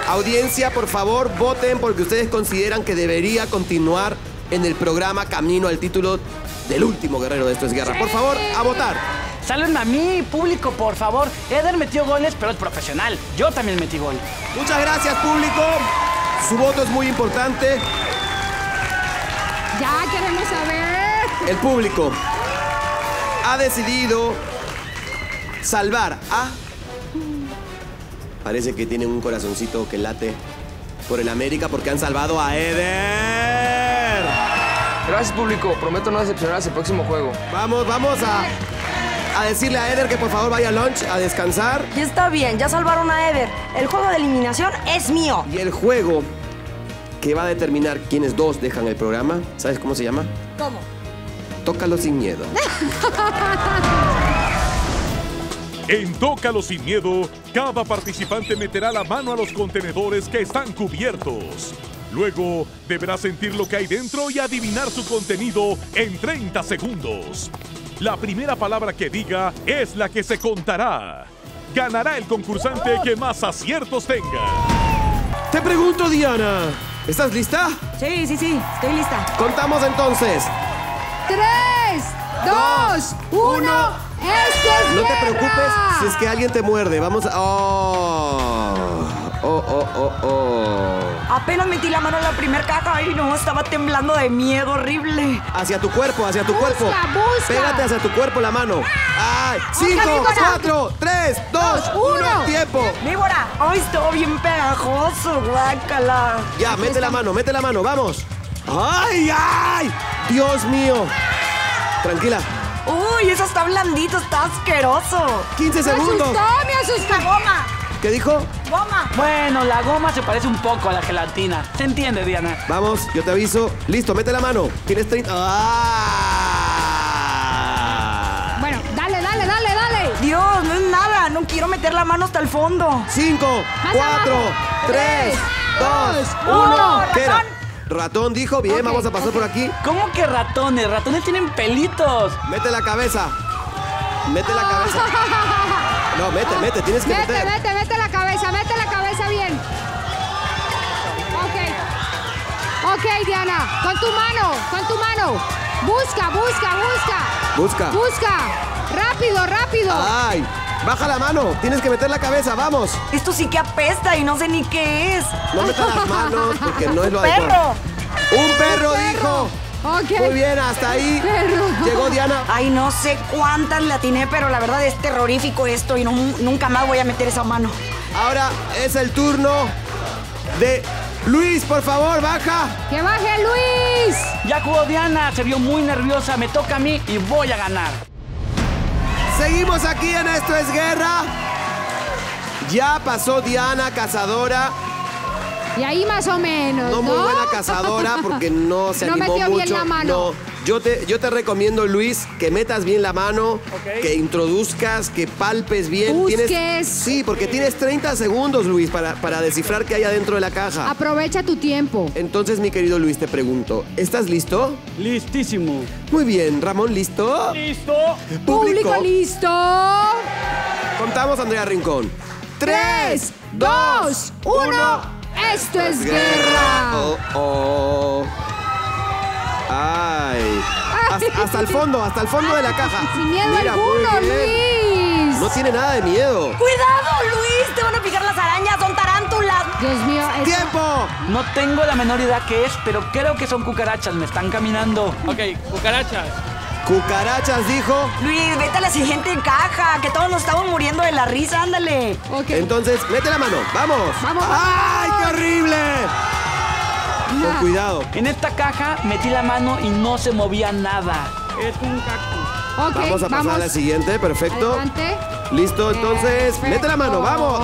Audiencia, por favor, voten porque ustedes consideran que debería continuar en el programa camino al título del último guerrero de Esto es Guerra. Por favor, a votar. Salven a mí, público, por favor. Eder metió goles, pero es profesional. Yo también metí gol. Muchas gracias, público. Su voto es muy importante. Ya queremos saber. El público ha decidido salvar a... Parece que tienen un corazoncito que late por el América porque han salvado a Eder. Gracias, público. Prometo no decepcionarse el próximo juego. Vamos a decirle a Eder que por favor vaya a lunch, a descansar. Ya está bien, ya salvaron a Eder. El juego de eliminación es mío. Y el juego que va a determinar quiénes dos dejan el programa, ¿sabes cómo se llama? ¿Cómo? Tócalo sin miedo. En Tócalo sin miedo, cada participante meterá la mano a los contenedores que están cubiertos. Luego, deberá sentir lo que hay dentro y adivinar su contenido en 30 segundos. La primera palabra que diga es la que se contará. Ganará el concursante que más aciertos tenga. Te pregunto, Diana, ¿estás lista? Sí, estoy lista. Contamos entonces. 3, 2, 1. ¡Esto es No te guerra! preocupes si es que alguien te muerde. Vamos a... Apenas metí la mano en la primera caja. Ay, no, estaba temblando de miedo horrible. Hacia tu cuerpo, hacia tu cuerpo. Busca. Pégate hacia tu cuerpo la mano. ¡Ay! 5, 4, 3, 2, 1, tiempo. ¡Víbora! ¡Ay, estuvo bien pegajoso! ¡Guácala! Ya, mete la mano, vamos. ¡Ay, ay! ¡Dios mío! Tranquila. ¡Uy, eso está blandito! ¡Está asqueroso! 15 segundos. Me asustó. ¡Goma! ¿Qué dijo? ¡Goma! Bueno, la goma se parece un poco a la gelatina. ¿Se entiende, Diana? Vamos, yo te aviso. Listo, mete la mano. Tienes 30... ¡Ah! Bueno, dale. Dios, no es nada. No quiero meter la mano hasta el fondo. 5, 4, 3, 2, 1. ¿Qué era? Ratón dijo, bien, vamos a pasar por aquí. ¿Cómo que ratones? Ratones tienen pelitos. Mete la cabeza. Mete la cabeza. No, mete, tienes que meter. Mete la cabeza bien. Ok, Diana, con tu mano. Busca. Rápido. Ay, baja la mano, tienes que meter la cabeza, vamos. Esto sí que apesta y no sé ni qué es. No metas las manos porque no es lo adecuado. Un perro dijo. Ok. Muy bien, hasta ahí. Perro. Llegó Diana. Ay, no sé cuántas le atiné, pero la verdad es terrorífico esto y nunca más voy a meter esa mano. Ahora es el turno de Luis, por favor, baja. ¡Que baje Luis! Ya jugó Diana, se vio muy nerviosa. Me toca a mí y voy a ganar. Seguimos aquí en Esto es Guerra. Ya pasó Diana, cazadora. Y ahí más o menos, ¿no? No muy buena cazadora porque no se animó metió mucho. bien la mano. No, yo te recomiendo, Luis, que metas bien la mano, que introduzcas, que palpes bien. Busques. Sí, porque tienes 30 segundos, Luis, para descifrar qué hay adentro de la caja. Aprovecha tu tiempo. Entonces, mi querido Luis, te pregunto, ¿estás listo? Listísimo. Muy bien, Ramón, ¿listo? ¡Listo! Público listo. Contamos, Andrea Rincón. 3, 2, 1. Esto es guerra. Ay. Hasta el fondo de la caja. Sin miedo Mira, alguno, muy bien. Luis. No tiene nada de miedo. ¡Cuidado, Luis! ¡Te van a picar las arañas! ¡Son tarántulas! Dios mío. ¡Tiempo! No tengo la menor idea qué es, pero creo que son cucarachas. Me están caminando. Ok, cucarachas. Cucarachas, dijo. Luis, vete a la siguiente caja, que todos nos estamos muriendo de la risa, ándale. Ok. Entonces, mete la mano. ¡Vamos! Vamos. ¡Ay, qué horrible! Con cuidado. En esta caja metí la mano y no se movía nada. Es un cactus. Ok, Vamos a pasar a la siguiente, perfecto. Adelante. Listo, entonces, Perfecto. mete la mano, vamos.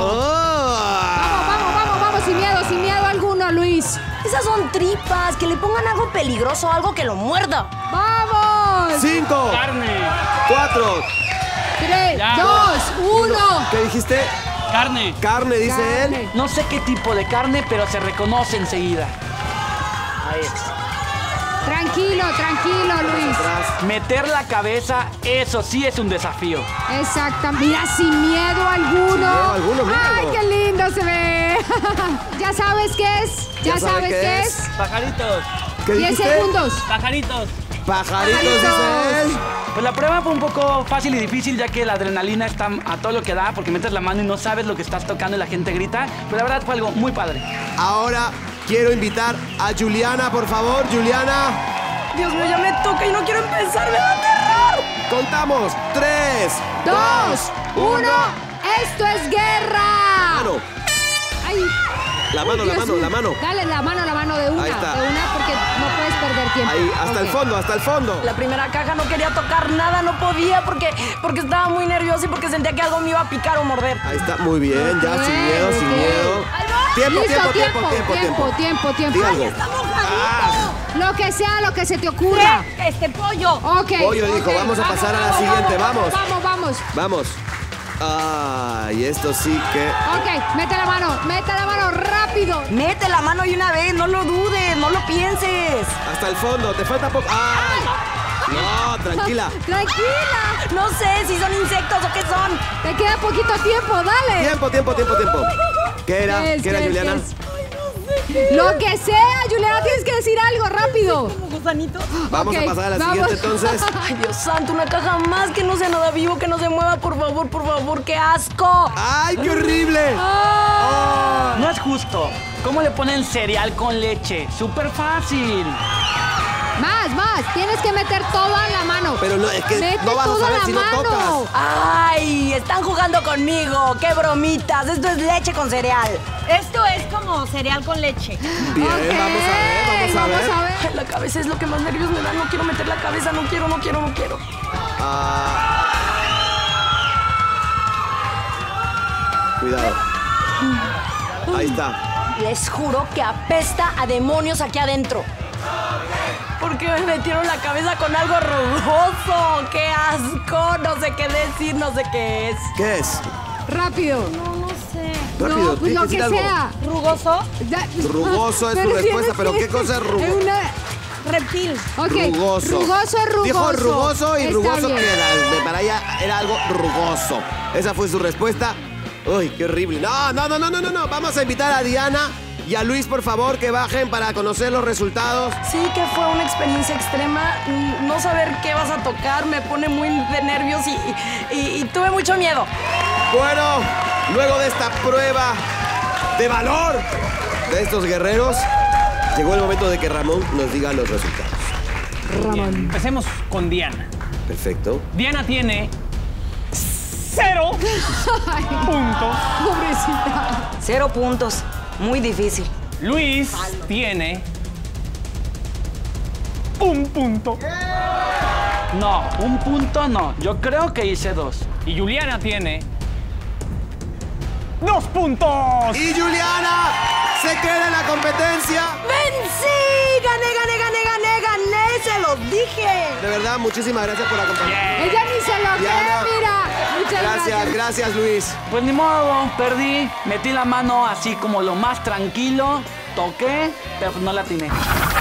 Vamos, sin miedo alguno, Luis. Esas son tripas, que le pongan algo peligroso, algo que lo muerda. ¡Vamos! 5, Carne. 4. 3, Ya. 2, 1. ¿Qué dijiste? Carne. Carne, dice él. No sé qué tipo de carne, pero se reconoce enseguida. Tranquilo, tranquilo, Luis. Atrás. Meter la cabeza, eso sí es un desafío. Exacto. Mira, sin miedo alguno. Sin miedo alguno, míralo. ¡Ay, qué lindo se ve! ¿Ya sabes qué es? ¿Ya sabes qué es? Pajaritos. ¿Qué 10 dijiste? segundos. Pajaritos. Pajaritos, dice él. Pues la prueba fue un poco fácil y difícil, ya que la adrenalina está a todo lo que da, porque metes la mano y no sabes lo que estás tocando y la gente grita. Pero la verdad fue algo muy padre. Ahora quiero invitar a Juliana, por favor. Juliana, Dios mío, ya me toca y no quiero empezar, me da terror. contamos. 3, 2, 1. ¡Esto es guerra! Mano. ¡Ay! La mano, Dios mío. la mano. Dale la mano de una. Ahí está. De una porque no puedes perder tiempo. Ahí, hasta el Ok. fondo, hasta el fondo. La primera caja no quería tocar nada, no podía porque estaba muy nerviosa y porque sentía que algo me iba a picar o morder. Ahí está, muy bien, ya sin miedo, sin Ok. miedo. Tiempo, Listo, tiempo. tiempo. Dígalo. ¡Está mojadito! Ah, Lo que sea, lo que se te ocurra. Pollo. Ok. Pollo dijo, ok. vamos a pasar a la siguiente, vamos. Vamos. Vamos. Ay, esto sí que... Ok, mete la mano rápido. Mete la mano y una vez, no lo dudes, no lo pienses. Hasta el fondo, te falta poco. ¡Ay! No, tranquila. Tranquila. No sé si son insectos o qué son. Te queda poquito tiempo, dale. Tiempo. ¿Qué era? ¿Qué es, ¿Qué era, qué es, Juliana? qué es? Lo que sea, Juliana, tienes que decir algo rápido. ¿Gusanitos? Vamos Ok, a pasar a la vamos. siguiente entonces. Ay, Dios santo, una caja más que no sea nada vivo, que no se mueva, por favor, qué asco. ¡Ay, qué horrible! Ah. No es justo. ¿Cómo le ponen cereal con leche? Súper fácil. Más. Tienes que meter todo en la mano. Pero no, es que Mete no vas a todo saber la si no mano. tocas. Ay, están jugando conmigo, qué bromitas, esto es leche con cereal. Esto es como cereal con leche. Bien, Ok, vamos a ver. Ay, la cabeza es lo que más nervios me da, no quiero meter la cabeza, no quiero. Ah. Cuidado. Ahí está. Les juro que apesta a demonios aquí adentro. Porque me metieron la cabeza con algo rugoso. ¡Qué asco! No sé qué decir, no sé qué es. ¿Qué es? Rápido. No sé. Rápido, No, pues tienes lo que que decir algo. sea. ¿Rugoso? Rugoso es Pero tu respuesta, tienes pero que- ¿qué cosa es rugoso? Es una... Reptil. Ok, Rugoso. Rugoso es rugoso. Dijo rugoso y Está rugoso bien. queda. Para ella era algo rugoso. Esa fue su respuesta. Uy, qué horrible. No. Vamos a invitar a Diana y a Luis, por favor, que bajen para conocer los resultados. Sí que fue una experiencia extrema. No saber qué vas a tocar me pone muy de nervios y tuve mucho miedo. Bueno, luego de esta prueba de valor de estos guerreros, llegó el momento de que Ramón nos diga los resultados. Bien, empecemos con Diana. Perfecto. Diana tiene 0 puntos. Pobrecita. 0 puntos. Muy difícil. Luis tiene 1 punto. No, 1 punto no. Yo creo que hice 2. Y Juliana tiene 2 puntos. Y Juliana se queda en la competencia. ¡Vencí! ¡Gané! ¡Se los dije! De verdad, muchísimas gracias por acompañarnos. Ella ni se lo Diana. cree, mira. Muchas Gracias Luis. Pues ni modo, perdí. Metí la mano así como lo más tranquilo. Toqué, pero no la atiné.